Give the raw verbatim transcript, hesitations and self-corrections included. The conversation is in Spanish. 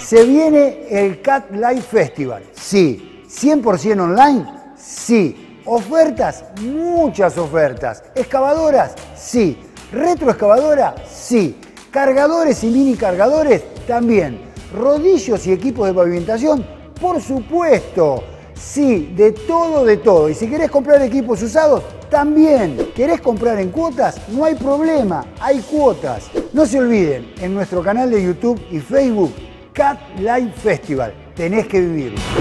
Se viene el Cat Live Festival. Sí. cien por ciento online. Sí. Ofertas, muchas ofertas. Excavadoras, sí. Retroexcavadora, sí. Cargadores y mini cargadores, también. Rodillos y equipos de pavimentación, por supuesto. Sí, de todo, de todo. Y si querés comprar equipos usados, también. ¿Querés comprar en cuotas? No hay problema, hay cuotas. No se olviden, en nuestro canal de YouTube y Facebook, Cat Live Festival. Tenés que vivirlo.